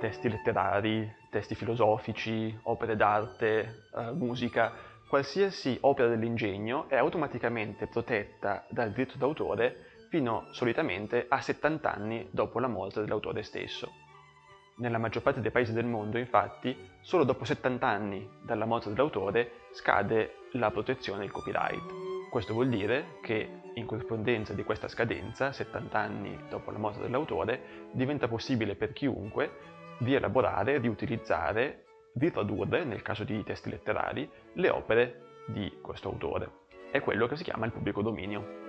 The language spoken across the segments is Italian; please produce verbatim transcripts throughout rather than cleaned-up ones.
testi letterari, testi filosofici, opere d'arte, eh, musica, qualsiasi opera dell'ingegno è automaticamente protetta dal diritto d'autore fino solitamente a settanta anni dopo la morte dell'autore stesso. Nella maggior parte dei paesi del mondo, infatti, solo dopo settanta anni dalla morte dell'autore scade la protezione del copyright. Questo vuol dire che, in corrispondenza di questa scadenza, settanta anni dopo la morte dell'autore, diventa possibile per chiunque rielaborare, riutilizzare, ritradurre, nel caso di testi letterari, le opere di questo autore. È quello che si chiama il pubblico dominio.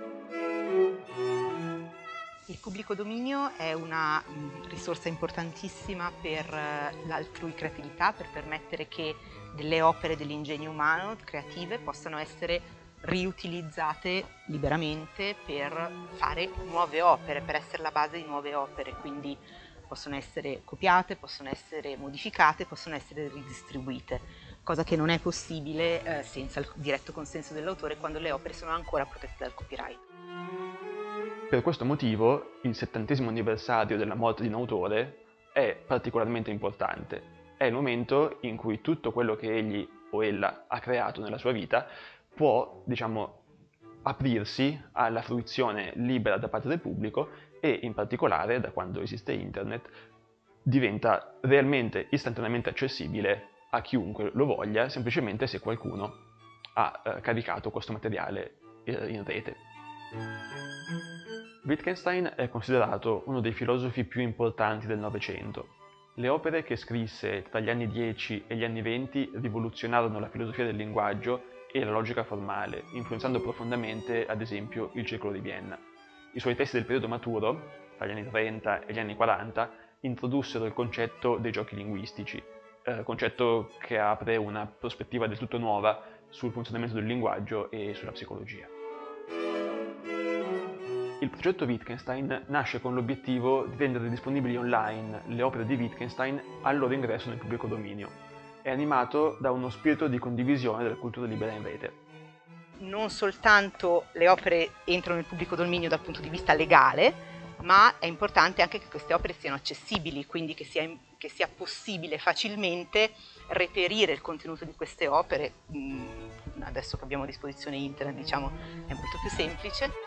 Il pubblico dominio è una risorsa importantissima per l'altrui creatività, per permettere che delle opere dell'ingegno umano creative possano essere riutilizzate liberamente per fare nuove opere, per essere la base di nuove opere, quindi possono essere copiate, possono essere modificate, possono essere ridistribuite, cosa che non è possibile eh, senza il diretto consenso dell'autore quando le opere sono ancora protette dal copyright. Per questo motivo il settantesimo anniversario della morte di un autore è particolarmente importante. È il momento in cui tutto quello che egli o ella ha creato nella sua vita può, diciamo, aprirsi alla fruizione libera da parte del pubblico e, in particolare, da quando esiste internet, diventa realmente istantaneamente accessibile a chiunque lo voglia, semplicemente se qualcuno ha eh, caricato questo materiale eh, in rete. Wittgenstein è considerato uno dei filosofi più importanti del Novecento. Le opere che scrisse tra gli anni dieci e gli anni venti rivoluzionarono la filosofia del linguaggio e la logica formale, influenzando profondamente, ad esempio, il Circolo di Vienna. I suoi testi del periodo maturo, tra gli anni trenta e gli anni quaranta, introdussero il concetto dei giochi linguistici, eh, concetto che apre una prospettiva del tutto nuova sul funzionamento del linguaggio e sulla psicologia. Il progetto Wittgenstein nasce con l'obiettivo di rendere disponibili online le opere di Wittgenstein al loro ingresso nel pubblico dominio. È animato da uno spirito di condivisione della cultura libera in rete. Non soltanto le opere entrano nel pubblico dominio dal punto di vista legale, ma è importante anche che queste opere siano accessibili, quindi che sia, che sia possibile facilmente reperire il contenuto di queste opere. Adesso che abbiamo a disposizione internet, diciamo, è molto più semplice.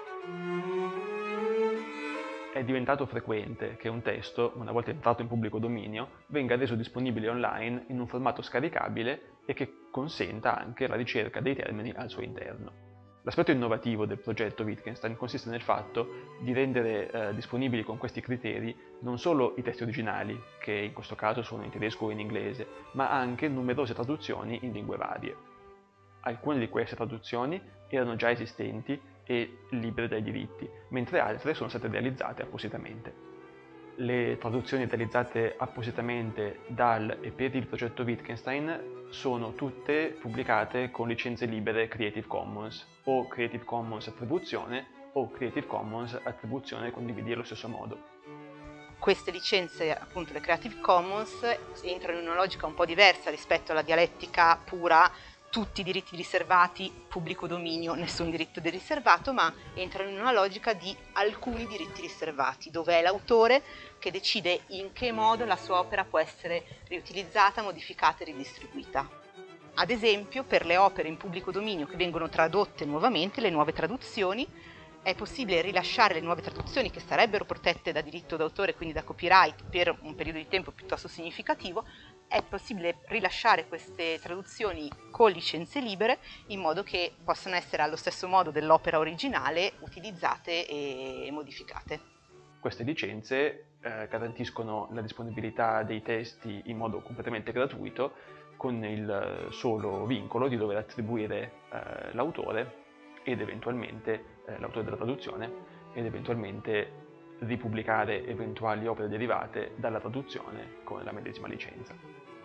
È diventato frequente che un testo, una volta entrato in pubblico dominio, venga reso disponibile online in un formato scaricabile e che consenta anche la ricerca dei termini al suo interno. L'aspetto innovativo del progetto Wittgenstein consiste nel fatto di rendere eh, disponibili con questi criteri non solo i testi originali, che in questo caso sono in tedesco o in inglese, ma anche numerose traduzioni in lingue varie. Alcune di queste traduzioni erano già esistenti e libere dai diritti, mentre altre sono state realizzate appositamente. Le traduzioni realizzate appositamente dal e per il progetto Wittgenstein sono tutte pubblicate con licenze libere Creative Commons, o Creative Commons attribuzione, o Creative Commons attribuzione condividi allo stesso modo. Queste licenze, appunto le Creative Commons, entrano in una logica un po' diversa rispetto alla dialettica pura, tutti i diritti riservati, pubblico dominio, nessun diritto di riservato, ma entrano in una logica di alcuni diritti riservati, dove è l'autore che decide in che modo la sua opera può essere riutilizzata, modificata e ridistribuita. Ad esempio, per le opere in pubblico dominio che vengono tradotte nuovamente, le nuove traduzioni, è possibile rilasciare le nuove traduzioni che sarebbero protette da diritto d'autore, quindi da copyright, per un periodo di tempo piuttosto significativo. È possibile rilasciare queste traduzioni con licenze libere in modo che possano essere allo stesso modo dell'opera originale utilizzate e modificate. Queste licenze eh, garantiscono la disponibilità dei testi in modo completamente gratuito, con il solo vincolo di dover attribuire eh, l'autore ed eventualmente eh, l'autore della traduzione ed eventualmente ripubblicare eventuali opere derivate dalla traduzione con la medesima licenza.